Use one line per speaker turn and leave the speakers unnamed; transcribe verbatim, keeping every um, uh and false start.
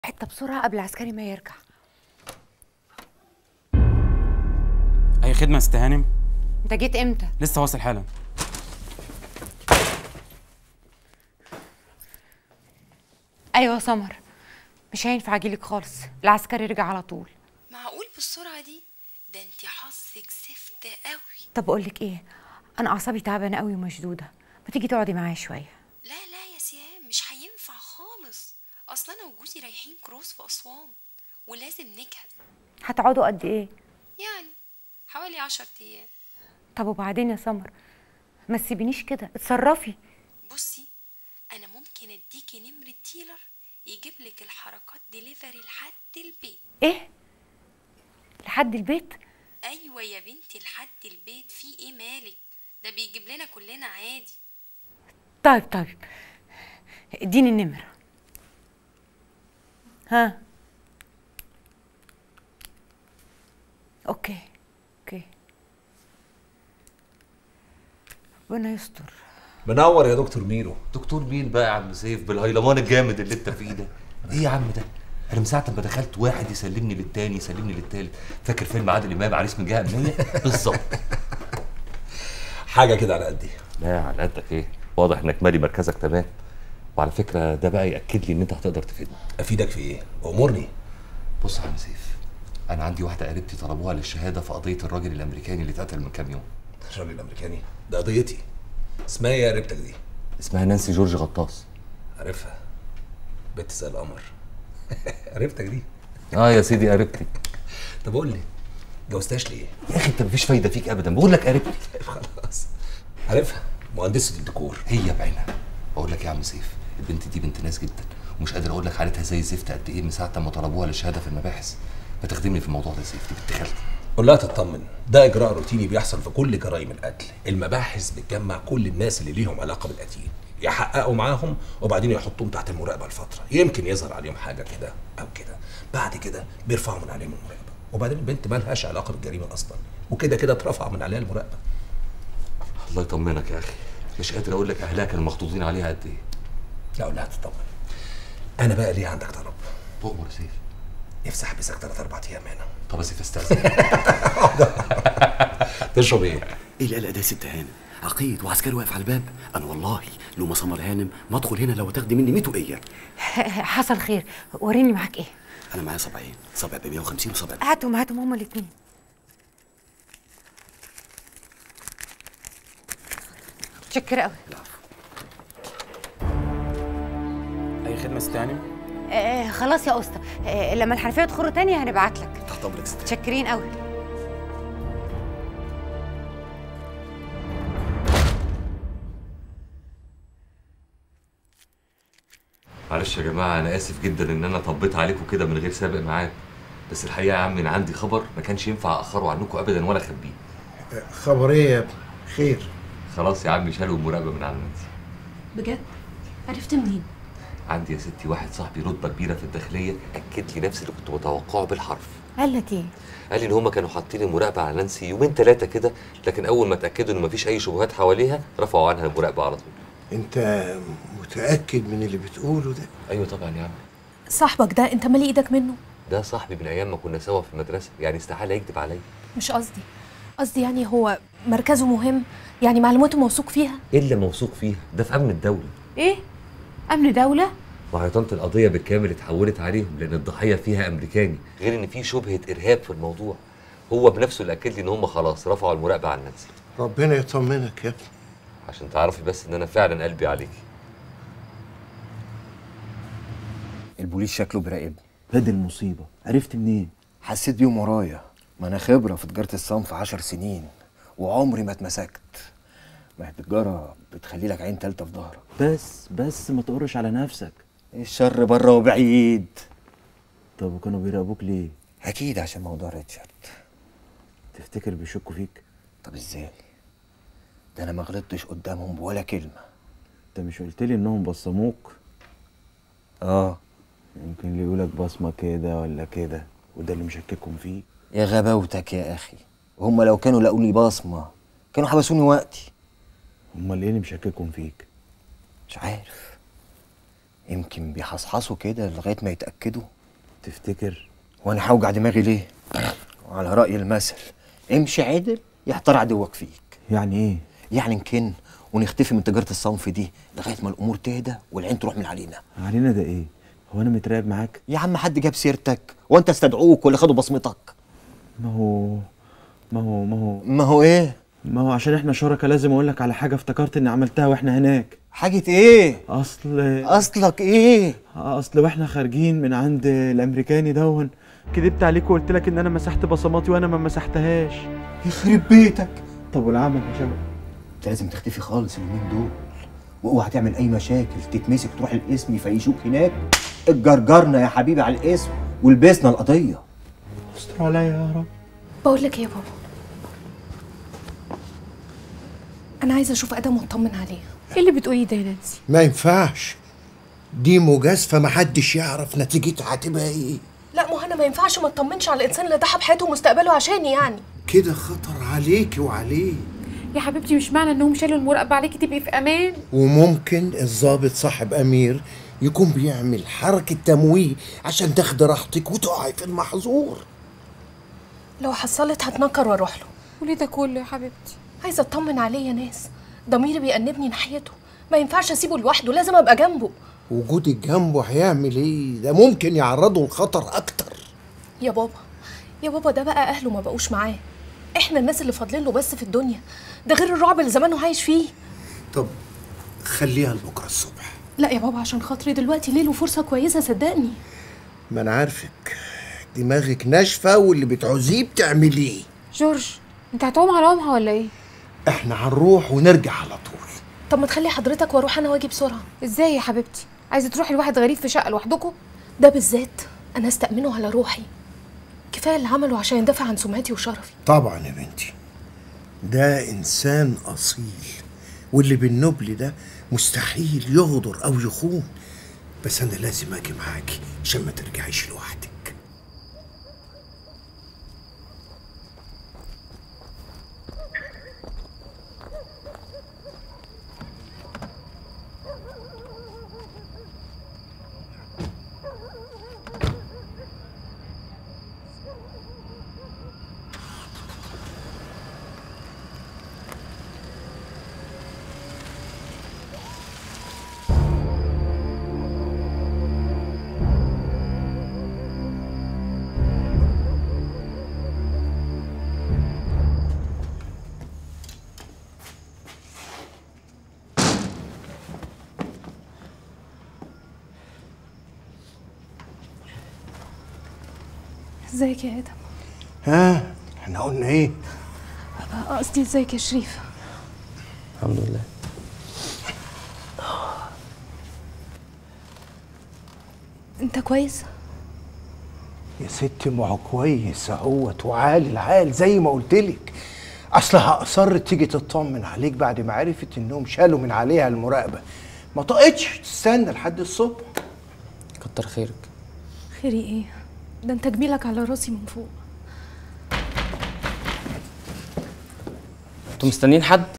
حتة بسرعة قبل العسكري ما يرجع.
أي خدمة يا ست هانم؟
أنت جيت إمتى؟
لسه واصل حالا.
أيوة سمر، مش هينفع أجيلك خالص، العسكري رجع على طول.
معقول بالسرعة دي؟ ده انتي حظك زفت قوي.
طب أقولك إيه؟ أنا أعصابي تعبانة قوي ومشدودة، ما تيجي تقعدي معايا شوية؟
لا لا يا سيام، مش هينفع خالص. أصلا أنا وجوزي رايحين كروز في أسوان ولازم نجهز.
هتقعدوا قد إيه؟
يعني حوالي عشر أيام.
طب وبعدين يا سمر؟ ما تسيبينيش كده، اتصرفي.
بصي، أنا ممكن أديكي نمرة ديلر يجيب لك الحركات ديليفري لحد البيت.
إيه؟ لحد البيت؟
أيوة يا بنتي، لحد البيت. في إيه مالك؟ ده بيجيب لنا كلنا عادي.
طيب طيب، اديني النمرة. ها؟ اوكي اوكي، ربنا يستر.
منور يا دكتور ميرو.
دكتور مين بقى يا عم سيف بالهيلمان الجامد اللي انت فيه ده؟ ايه يا عم ده؟ انا من ساعه ما دخلت واحد يسلمني للتاني يسلمني للتالت. فاكر فيلم عادل امام عريس من جهه امنيه؟ بالظبط.
حاجه كده على قدي.
لا على قدك ايه؟ واضح انك مالي مركزك تمام. وعلى فكره ده بقى ياكد لي ان انت هتقدر تفيدني.
افيدك في ايه؟ امرني.
بص يا عم سيف، انا عندي واحده قريبتي طلبوها للشهاده في قضيه الراجل الامريكاني اللي اتقتل من كام يوم.
الراجل الامريكاني ده قضيتي. اسمها ايه يا قريبتك دي؟
اسمها نانسي جورج غطاس.
عارفها، بنت زي القمر. قريبتك دي؟
اه يا سيدي قريبتي.
طب قول لي، جوزتهاش ليه؟
يا اخي انت مفيش فايده فيك ابدا، بقول لك قريبتي.
خلاص عارفها، مهندسه الديكور.
هي بعينها. بقول لك يا عم سيف، البنت دي بنت ناس جدا، ومش قادر اقول لك حالتها زي الزفت قد ايه من ساعه ما طلبوها للشهاده في المباحث. ما تخدمني في الموضوع ده يا سيف، دي بنت خالتي.
قول لها تطمن، ده اجراء روتيني بيحصل في كل جرائم القتل. المباحث بتجمع كل الناس اللي ليهم علاقه بالقتيل، يحققوا معاهم وبعدين يحطوهم تحت المراقبه لفتره، يمكن يظهر عليهم حاجه كده او كده. بعد كده بيرفعوا من عليهم المراقبه، وبعدين البنت ما لهاش علاقه بالجريمه اصلا، وكده كده اترفع من عليها المراقبه.
الله يطمنك يا اخي، مش قادر اقول لك اهلها كانوا مخطوطين عليها قد ايه.
لا قول لها تطمن. انا بقى ليه عندك طلب؟
تؤمر يا سيف.
نفسي احبسك ثلاث اربع ايام هنا.
طب يا سيف استاذن.
تشرب ايه؟
ايه القلق ده يا ست هانم؟ عقيد وعسكري واقف على الباب. انا والله لو ما سمر هانم ما ادخل هنا لو تاخدي مني مية وقيه.
حصل خير، وريني معاك ايه.
انا معايا صبعين، صبع ب مية وخمسين وصبع ب...
هاتهم هاتهم هما الاثنين. متشكرة قوي.
أي خدمة يا ست هانم؟
آه خلاص يا اسطى، آه لما الحنفيه تخر تاني هنبعت لك.
تحت امرك يا ست.
متشكرين قوي.
معلش يا جماعه، انا اسف جدا ان انا طبيت عليكم كده من غير سابق معاك، بس الحقيقه يا عم ان عندي خبر ما كانش ينفع اخره عنكم ابدا ولا اخبيه.
خبر ايه يا ابني؟ خير.
خلاص يا عم شالوا المراقبه من على نانسي.
بجد؟ عرفت منين؟
عندي يا ستي واحد صاحبي رتبه كبيره في الداخليه اكد لي نفس اللي كنت متوقعه بالحرف.
قال لك ايه؟
قال لي ان هم كانوا حاطين المراقبه على نانسي يومين ثلاثه كده، لكن اول ما اتاكدوا ان مفيش اي شبهات حواليها رفعوا عنها المراقبه على طول.
انت متأكد من اللي بتقوله ده؟
ايوه طبعا يا عم.
صاحبك ده انت مالي ايدك منه؟
ده صاحبي من ايام ما كنا سوا في المدرسه، يعني استحاله يكذب عليا.
مش قصدي، قصدي يعني هو مركزه مهم، يعني معلوماته موثوق فيها.
ايه اللي موثوق فيها؟ ده في امن الدوله.
ايه؟ امن دوله؟
ما هي طنط القضيه بالكامل اتحولت عليهم لان الضحيه فيها امريكاني، غير ان في شبهه ارهاب في الموضوع. هو بنفسه اللي اكد لي ان هم خلاص رفعوا المراقبه عن نانسي.
ربنا يطمنك يا ابني.
عشان تعرفي بس ان انا فعلا قلبي عليكي.
البوليس شكله بيراقبني. هاد المصيبة، عرفت منين؟ حسيت بيهم ورايا، ما انا خبرة في تجارة الصنف عشر سنين وعمري ما اتمسكت. ما هي التجارة بتخلي لك عين تالتة في ظهرك.
بس بس ما تقرش على نفسك.
الشر بره وبعيد.
طب وكانوا بيراقبوك ليه؟
اكيد عشان موضوع ريتشارد.
تفتكر بيشكوا فيك؟
طب ازاي؟ ده انا ما غلطتش قدامهم بولا كلمة.
انت مش قلت لي انهم بصموك؟
اه
يمكن اللي يقولك بصمة كده ولا كده، وده اللي مشككهم فيه.
يا غباوتك يا اخي، وهم لو كانوا لقوا لي بصمة كانوا حبسوني وقتي.
امال ايه اللي مشككهم فيك؟
مش عارف، يمكن بيحصحصوا كده لغايه ما يتاكدوا.
تفتكر؟
وانا هوجع دماغي ليه؟ وعلى راي المثل امشي عدل يحتار عدوك فيك.
يعني ايه؟
يعني نكن ونختفي من تجاره الصنف دي لغايه ما الامور تهدى والعين تروح من علينا.
علينا ده ايه؟ هو انا متراقب معاك؟
يا عم حد جاب سيرتك وانت استدعوك ولا خدوا بصمتك؟
ما هو ما هو ما هو
ما هو ايه؟
ما هو عشان احنا شركاء لازم اقول لك على حاجه افتكرت اني عملتها واحنا هناك.
حاجه ايه؟
اصل
اصلك ايه؟
اصل واحنا خارجين من عند الامريكاني دون كدبت عليك وقلت لك ان انا مسحت بصماتي وانا ما مسحتهاش.
يخرب بيتك.
طب والعمل يا شباب؟
انت لازم تختفي خالص اليومين دول، واوعى تعمل اي مشاكل تتمسك تروح القسم يفيشوك هناك. اتجرجرنا يا حبيبي على القسم ولبسنا القضيه.
استر عليا يا رب.
بقول لك ايه يا بابا، انا عايزه اشوف ادم واطمن عليه.
ايه اللي بتقوليه ده يا نانسي؟
ما ينفعش، دي مجازفه محدش يعرف نتيجتها هتبقى ايه.
لا ما هو انا ما ينفعش ما اطمنش على الانسان اللي ضحى بحياته ومستقبله عشاني يعني.
كده خطر عليكي وعليه.
يا حبيبتي مش معنى انهم شالوا المراقبه عليكي تبقي في امان.
وممكن الضابط صاحب امير يكون بيعمل حركه تمويه عشان تاخدي راحتك وتقعي في المحظور.
لو حصلت هتنكر واروح له.
وليه ده كله يا حبيبتي؟
عايزه اطمن عليه يا ناس، ضميري بيأنبني ناحيته، ما ينفعش اسيبه لوحده، لازم ابقى جنبه.
وجودك جنبه هيعمل ايه؟ ده ممكن يعرضه لخطر اكتر.
يا بابا يا بابا ده بقى اهله ما بقوش معاه، احنا الناس اللي فاضلين له بس في الدنيا، ده غير الرعب اللي زمانه عايش فيه.
طب خليها لبكره الصبح.
لا يا بابا عشان خاطري دلوقتي ليل وفرصه كويسه صدقني.
ما انا عارفك دماغك ناشفه واللي بتعوزيه بتعمليه.
جورج انت هتقوم على امها ولا ايه؟
احنا هنروح ونرجع على طول.
طب ما تخلي حضرتك واروح انا واجي بسرعه.
ازاي يا حبيبتي؟ عايزه تروحي لواحد غريب في شقه لوحدكم؟
ده بالذات انا استأمنه على روحي، كفايه اللي عمله عشان يدافع عن سمعتي وشرفي.
طبعا يا بنتي، ده انسان اصيل، واللي بالنبل ده مستحيل يغدر او يخون. بس انا لازم اجي معاكي عشان ما ترجعيش لوحدك.
ازيك يا ادم؟
ها احنا قلنا ايه؟
قصدي ازيك يا شريف؟
الحمد لله.
انت كويس؟
يا ستي ما هو كويس اهوت وعالي العال زي ما قلتلك. اصلها اصرت تيجي تطمن عليك بعد ما عرفت انهم شالوا من عليها المراقبه، ما طقتش تستنى لحد الصبح.
كتر خيرك.
خيري ايه؟ ده انت جميلك على راسي من فوق.
انتوا مستنيين حد؟